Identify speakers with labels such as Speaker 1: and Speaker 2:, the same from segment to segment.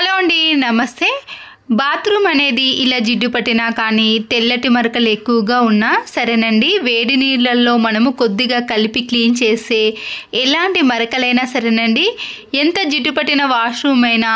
Speaker 1: Hello అండి, నమస్తే. Bathroom అనేది ఇలా జిడ్డు పట్టినా కానీ తెల్లటి మరకలు ఎక్కువగా ఉన్నా సరేనండి, వేడి నీళ్ళల్లో మనము కొద్దిగా కలిపి క్లీన్ చేస్తే ఎలాంటి మరకలైనా సరేనండి, ఎంత జిడ్డు పట్టిన వాష్రూమ్ అయినా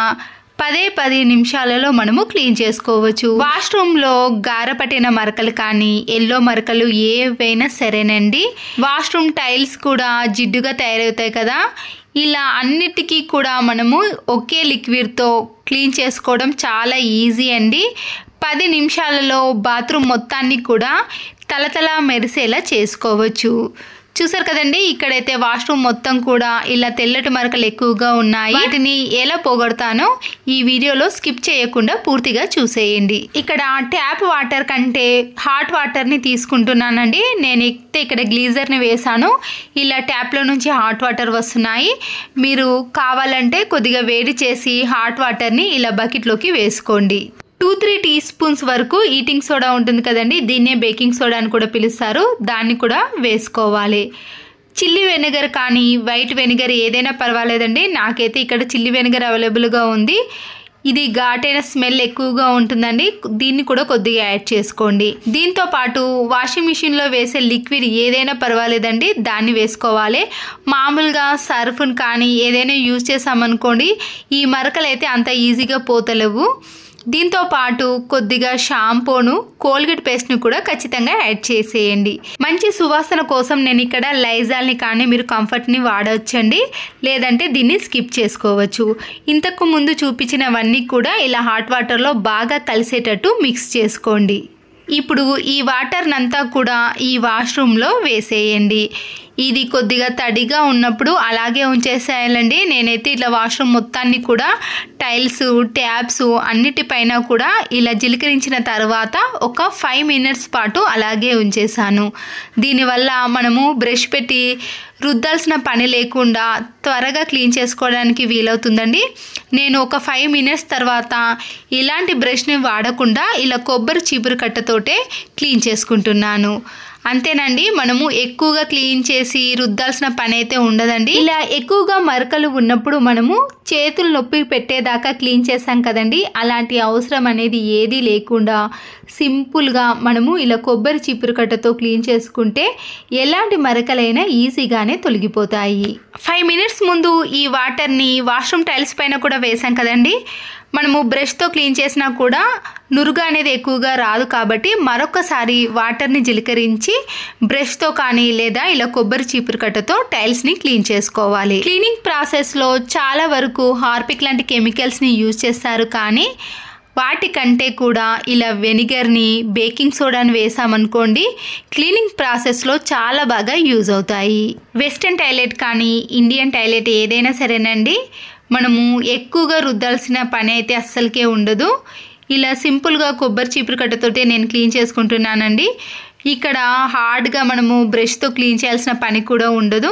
Speaker 1: 10 నిమిషాలలో మనము క్లీన్ చేసుకోవచ్చు. వాష్రూమ్లో గార పట్టిన మరకలు కానీ ఎల్లో మరకలు ఏవైనా సరేనండి, వాష్రూమ్ టైల్స్ కూడా జిడ్డుగా తయారవుతాయి కదా, ఇలా అన్నిటికీ కూడా మనము ఒకే లిక్విడ్తో క్లీన్ చేసుకోవడం చాలా ఈజీ అండి. 10 నిమిషాలలో బాత్రూమ్ మొత్తాన్ని కూడా తలతల మెరిసేలా చేసుకోవచ్చు. చూసారు కదండి, ఇక్కడైతే వాష్రూమ్ మొత్తం కూడా ఇలా తెల్లటి మరకలు ఎక్కువగా ఉన్నాయి. వాటిని ఎలా పోగొడతానో ఈ వీడియోలో స్కిప్ చేయకుండా పూర్తిగా చూసేయండి. ఇక్కడ ట్యాప్ వాటర్ కంటే హాట్ వాటర్ని తీసుకుంటున్నానండి. నేను ఇక్కడ గ్లీజర్ని వేసాను. ఇలా ట్యాప్లో నుంచి హాట్ వాటర్ వస్తున్నాయి. మీరు కావాలంటే కొద్దిగా వేడి చేసి హాట్ వాటర్ని ఇలా బకెట్లోకి వేసుకోండి. 2-3 టీ స్పూన్స్ వరకు ఈటింగ్ సోడా ఉంటుంది కదండి, దీన్నే బేకింగ్ సోడా అని కూడా పిలుస్తారు, దాన్ని కూడా వేసుకోవాలి. చిల్లీ వెనిగర్ కానీ వైట్ వెనిగర్ ఏదైనా పర్వాలేదండి. నాకైతే ఇక్కడ చిల్లీ వెనిగర్ అవైలబుల్గా ఉంది. ఇది ఘాటైన స్మెల్ ఎక్కువగా ఉంటుందండి, దీన్ని కూడా కొద్దిగా యాడ్ చేసుకోండి. దీంతో పాటు వాషింగ్ మిషన్లో వేసే లిక్విడ్ ఏదైనా పర్వాలేదండి, దాన్ని వేసుకోవాలి. మామూలుగా సర్ఫ్ను కానీ ఏదైనా యూజ్ చేసామనుకోండి, ఈ మరకలు అయితే అంత ఈజీగా పోతలేవు. దీంతో పాటు కొద్దిగా షాంపూను, కోల్గేట్ పేస్ట్ను కూడా ఖచ్చితంగా యాడ్ చేసేయండి. మంచి సువాసన కోసం నేను ఇక్కడ లైజాల్ని కానీ మీరు కంఫర్ట్ని వాడవచ్చండి, లేదంటే దీన్ని స్కిప్ చేసుకోవచ్చు. ఇంతకు ముందు చూపించినవన్నీ కూడా ఇలా హాట్ వాటర్లో బాగా కలిసేటట్టు మిక్స్ చేసుకోండి. ఇప్పుడు ఈ వాటర్నంతా కూడా ఈ వాష్రూమ్లో వేసేయండి. ఇది కొద్దిగా తడిగా ఉన్నప్పుడు అలాగే ఉంచేసేయాలండి. నేనైతే ఇట్లా వాష్రూమ్ మొత్తాన్ని కూడా టైల్స్, ట్యాప్స్ అన్నిటిపైన కూడా ఇలా జిలకరించిన తర్వాత ఒక 5 మినిట్స్ పాటు అలాగే ఉంచేసాను. దీనివల్ల మనము బ్రష్ పెట్టి రుద్దాల్సిన పని లేకుండా త్వరగా క్లీన్ చేసుకోవడానికి వీలవుతుందండి. నేను ఒక 5 మినిట్స్ తర్వాత ఇలాంటి బ్రష్ని వాడకుండా ఇలా కొబ్బరి చీపురు కట్టతోటే క్లీన్ చేసుకుంటున్నాను. అంతేనండి, మనము ఎక్కువగా క్లీన్ చేసి రుద్దాల్సిన పని అయితే ఉండదండి. ఇలా ఎక్కువగా మరకలు ఉన్నప్పుడు మనము చేతులు నొప్పి పెట్టేదాకా క్లీన్ చేస్తాం కదండి, అలాంటి అవసరం అనేది ఏదీ లేకుండా సింపుల్గా మనము ఇలా కొబ్బరి చీపురు కట్టతో క్లీన్ చేసుకుంటే ఎలాంటి మరకలైనా ఈజీగానే తొలగిపోతాయి. 5 మినిట్స్ ముందు ఈ వాటర్ని వాష్రూమ్ టైల్స్ పైన కూడా వేసాం కదండి, మనము బ్రష్తో క్లీన్ చేసినా కూడా నురుగు అనేది ఎక్కువగా రాదు కాబట్టి మరొకసారి వాటర్ని జిలకరించి బ్రష్తో కానీ లేదా ఇలా కొబ్బరి చీపురు కట్టతో టైల్స్ని క్లీన్ చేసుకోవాలి. క్లీనింగ్ ప్రాసెస్లో చాలా వరకు హార్పిక్ లాంటి కెమికల్స్ని యూజ్ చేస్తారు, కానీ వాటికంటే కూడా ఇలా వెనిగర్ని, బేకింగ్ సోడాని వేసామనుకోండి క్లీనింగ్ ప్రాసెస్లో చాలా బాగా యూజ్ అవుతాయి. వెస్ట్రన్ టాయిలెట్ కానీ ఇండియన్ టాయిలెట్ ఏదైనా సరేనండి, మనము ఎక్కువగా రుద్దాల్సిన పని అయితే అస్సలకే ఉండదు. ఇలా సింపుల్గా కొబ్బరి చీపురు కట్టతోటే నేను క్లీన్ చేసుకుంటున్నానండి. ఇక్కడ హార్డ్గా మనము బ్రష్తో క్లీన్ చేయాల్సిన పని కూడా ఉండదు.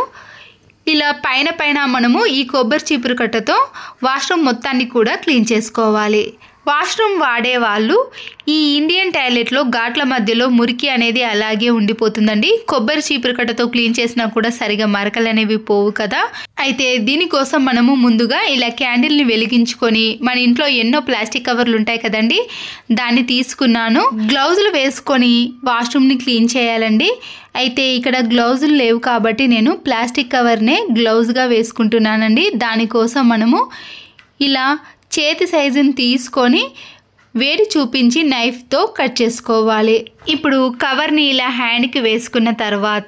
Speaker 1: ఇలా పైన మనము ఈ కొబ్బరి చీపురు కట్టతో వాష్రూమ్ మొత్తాన్ని కూడా క్లీన్ చేసుకోవాలి. వాష్రూమ్ వాడే వాళ్ళు ఈ ఇండియన్ టాయిలెట్లో ఘాట్ల మధ్యలో మురికి అనేది అలాగే ఉండిపోతుందండి. కొబ్బరి చీపురు కట్టతో క్లీన్ చేసినా కూడా సరిగా మరకలు అనేవి పోవు కదా. అయితే దీనికోసం మనము ముందుగా ఇలా క్యాండిల్ని వెలిగించుకొని, మన ఇంట్లో ఎన్నో ప్లాస్టిక్ కవర్లు ఉంటాయి కదండి, దాన్ని తీసుకున్నాను. గ్లౌజులు వేసుకొని వాష్రూమ్ని క్లీన్ చేయాలండి. అయితే ఇక్కడ గ్లౌజులు లేవు కాబట్టి నేను ప్లాస్టిక్ కవర్నే గ్లౌజ్గా వేసుకుంటున్నానండి. దానికోసం మనము ఇలా చేతి సైజుని తీసుకొని వేడి చూపించి నైఫ్తో కట్ చేసుకోవాలి. ఇప్పుడు కవర్ని ఇలా హ్యాండ్కి వేసుకున్న తర్వాత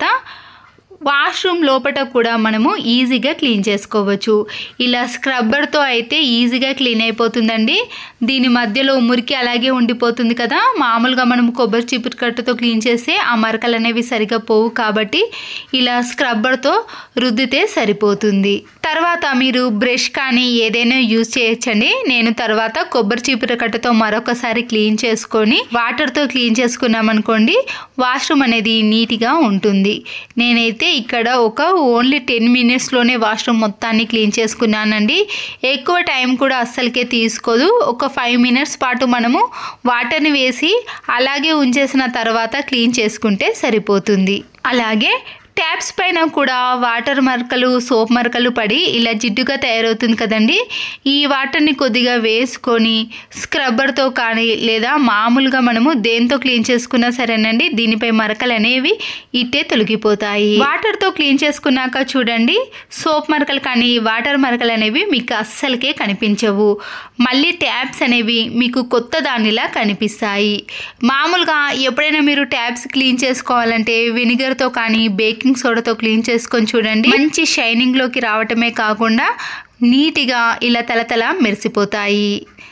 Speaker 1: వాష్రూమ్ లోపల కూడా మనము ఈజీగా క్లీన్ చేసుకోవచ్చు. ఇలా స్క్రబ్బర్తో అయితే ఈజీగా క్లీన్ అయిపోతుందండి. దీని మధ్యలో మురికి అలాగే ఉండిపోతుంది కదా, మామూలుగా మనం కొబ్బరి చీపురు కట్టతో క్లీన్ చేస్తే ఆ మరకలు అనేవి సరిగా పోవు కాబట్టి ఇలా స్క్రబ్బర్తో రుద్దితే సరిపోతుంది. తర్వాత మీరు బ్రష్ కానీ ఏదైనా యూజ్ చేయొచ్చండి. నేను తర్వాత కొబ్బరి చీపురు కట్టతో మరొకసారి క్లీన్ చేసుకొని వాటర్తో క్లీన్ చేసుకున్నామనుకోండి వాష్రూమ్ అనేది నీట్గా ఉంటుంది. నేనైతే ఇక్కడ ఒక ఓన్లీ 10 మినిట్స్లోనే వాష్రూమ్ మొత్తాన్ని క్లీన్ చేసుకున్నానండి. ఎక్కువ టైం కూడా అస్సలకే తీసుకోదు. ఒక 5 మినిట్స్ పాటు మనము వాటర్ని వేసి అలాగే ఉంచేసిన తర్వాత క్లీన్ చేసుకుంటే సరిపోతుంది. అలాగే ట్యాప్స్ పైన కూడా వాటర్ మరకలు సోప్ మరకలు పడి ఇలా జిడ్డుగా తయారవుతుంది కదండి. ఈ వాటర్ని కొద్దిగా వేసుకొని స్క్రబ్బర్తో కానీ లేదా మామూలుగా మనము దేంతో క్లీన్ చేసుకున్నా సరేనండి దీనిపై మరకలు అనేవి ఇట్టే తొలగిపోతాయి. వాటర్తో క్లీన్ చేసుకున్నాక చూడండి సోప్ మరకలు కానీ వాటర్ మరకలు అనేవి మీకు అస్సలకే కనిపించవు. మళ్ళీ ట్యాప్స్ అనేవి మీకు కొత్త దానిలా కనిపిస్తాయి. మామూలుగా ఎప్పుడైనా మీరు ట్యాప్స్ క్లీన్ చేసుకోవాలంటే వెనిగర్తో కానీ బేకింగ్ సోడాతో క్లీన్ చేసుకొని చూడండి. మంచి షైనింగ్ లోకి రావటమే కాకుండా నీట్గా ఇలా తలతల మెరిసిపోతాయి.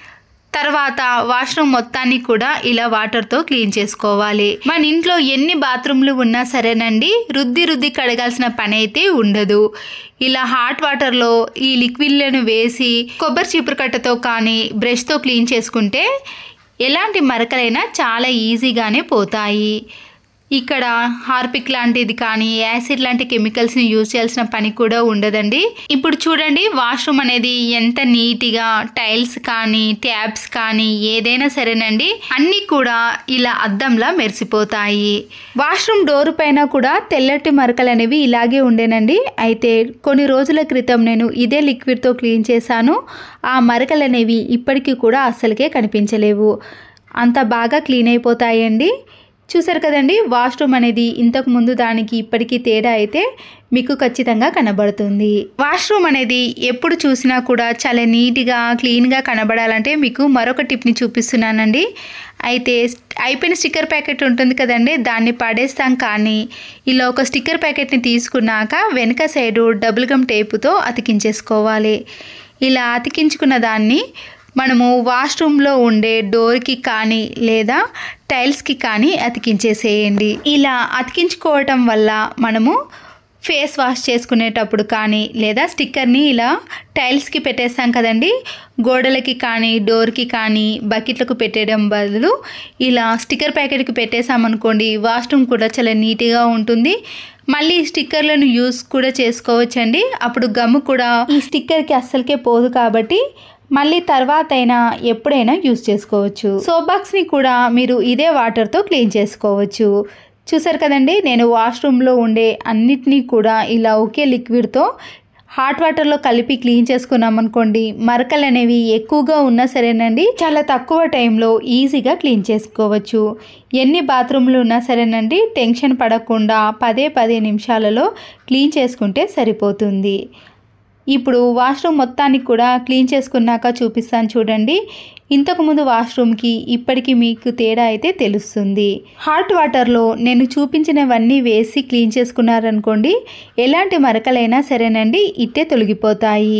Speaker 1: తర్వాత వాష్రూమ్ మొత్తాన్ని కూడా ఇలా వాటర్తో క్లీన్ చేసుకోవాలి. మన ఇంట్లో ఎన్ని బాత్రూమ్లు ఉన్నా సరేనండి రుద్ది కడగాల్సిన పని అయితే ఉండదు. ఇలా హాట్ వాటర్లో ఈ లిక్విడ్లను వేసి కొబ్బరి చీపురు కట్టతో కానీ బ్రష్తో క్లీన్ చేసుకుంటే ఎలాంటి మరకలైనా చాలా ఈజీగానే పోతాయి. ఇక్కడ హార్పిక్ లాంటిది కానీ యాసిడ్ లాంటి కెమికల్స్ని యూజ్ చేయాల్సిన పని కూడా ఉండదండి. ఇప్పుడు చూడండి వాష్రూమ్ అనేది ఎంత నీట్గా టైల్స్ కానీ ట్యాప్స్ కానీ ఏదైనా సరేనండి అన్నీ కూడా ఇలా అద్దంలా మెరిసిపోతాయి. వాష్రూమ్ డోర్ పైన కూడా తెల్లటి మరకలు అనేవి ఇలాగే ఉండేనండి. అయితే కొన్ని రోజుల క్రితం నేను ఇదే లిక్విడ్తో క్లీన్ చేశాను. ఆ మరకలు అనేవి ఇప్పటికీ కూడా అస్సలకే కనిపించలేవు. అంత బాగా క్లీన్ అయిపోతాయండి. చూసారు కదండి వాష్రూమ్ అనేది ఇంతకు ముందు దానికి ఇప్పటికీ తేడా అయితే మీకు ఖచ్చితంగా కనబడుతుంది. వాష్రూమ్ అనేది ఎప్పుడు చూసినా కూడా చాలా నీట్గా క్లీన్గా కనబడాలంటే మీకు మరొక టిప్ని చూపిస్తున్నానండి. అయితే అయిపోయిన స్టిక్కర్ ప్యాకెట్ ఉంటుంది కదండి దాన్ని పడేస్తాం కానీ ఇలా ఒక స్టిక్కర్ ప్యాకెట్ని తీసుకున్నాక వెనక సైడు డబుల్ గమ్ టేపుతో అతికించేసుకోవాలి. ఇలా అతికించుకున్న దాన్ని మనము వాష్రూమ్లో ఉండే డోర్కి కానీ లేదా టైల్స్కి కానీ అతికించేసేయండి. ఇలా అతికించుకోవటం వల్ల మనము ఫేస్ వాష్ చేసుకునేటప్పుడు కానీ లేదా స్టిక్కర్ని ఇలా టైల్స్కి పెట్టేస్తాం కదండి గోడలకి కానీ డోర్కి కానీ బకెట్లకు పెట్టేయడం బదులు ఇలా స్టిక్కర్ ప్యాకెట్కి పెట్టేసామనుకోండి వాష్రూమ్ కూడా చాలా నీట్గా ఉంటుంది. మళ్ళీ స్టిక్కర్లను యూస్ కూడా చేసుకోవచ్చండి. అప్పుడు గమ్ము కూడా ఈ స్టిక్కర్కి అస్సలకే పోదు కాబట్టి మళ్ళీ తర్వాత అయినా ఎప్పుడైనా యూస్ చేసుకోవచ్చు. సోప్ బాక్స్ని కూడా మీరు ఇదే వాటర్తో క్లీన్ చేసుకోవచ్చు. చూసారు కదండి నేను వాష్రూమ్లో ఉండే అన్నిటినీ కూడా ఇలా ఒకే లిక్విడ్తో హాట్ వాటర్లో కలిపి క్లీన్ చేసుకున్నాం అనుకోండి మరకలు అనేవి ఎక్కువగా ఉన్నా సరేనండి చాలా తక్కువ టైంలో ఈజీగా క్లీన్ చేసుకోవచ్చు. ఎన్ని బాత్రూమ్లు ఉన్నా సరేనండి టెన్షన్ పడకుండా 10 నిమిషాలలో క్లీన్ చేసుకుంటే సరిపోతుంది. ఇప్పుడు వాష్రూమ్ మొత్తానికి కూడా క్లీన్ చేసుకున్నాక చూపిస్తాను చూడండి. ఇంతకుముందు వాష్రూమ్కి ఇప్పటికీ మీకు తేడా అయితే తెలుస్తుంది. హాట్ వాటర్లో నేను చూపించినవన్నీ వేసి క్లీన్ చేసుకున్నారనుకోండి ఎలాంటి మరకలైనా సరేనండి ఇట్టే తొలగిపోతాయి.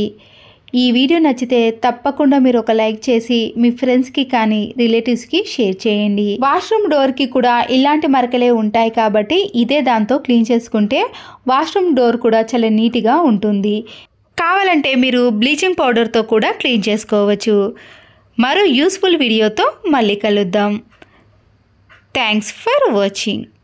Speaker 1: ఈ వీడియో నచ్చితే తప్పకుండా మీరు ఒక లైక్ చేసి మీ ఫ్రెండ్స్కి కానీ రిలేటివ్స్కి షేర్ చేయండి. వాష్రూమ్ డోర్కి కూడా ఇలాంటి మరకలే ఉంటాయి కాబట్టి ఇదే దాంతో క్లీన్ చేసుకుంటే వాష్రూమ్ డోర్ కూడా చాలా నీట్గా ఉంటుంది. కావాలంటే మీరు బ్లీచింగ్ పౌడర్తో కూడా క్లీన్ చేసుకోవచ్చు. మరో యూస్ఫుల్ వీడియోతో మళ్ళీ కలుద్దాం. Thanks for watching.